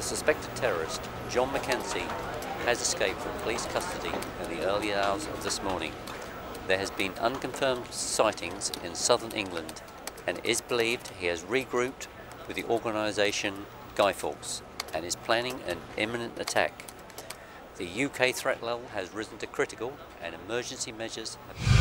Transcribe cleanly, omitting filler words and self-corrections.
suspected terrorist, John McKenzie, has escaped from police custody in the early hours of this morning. There has been unconfirmed sightings in southern England, and it is believed he has regrouped with the organisation Guy Fawkes and is planning an imminent attack. The UK threat level has risen to critical and emergency measures have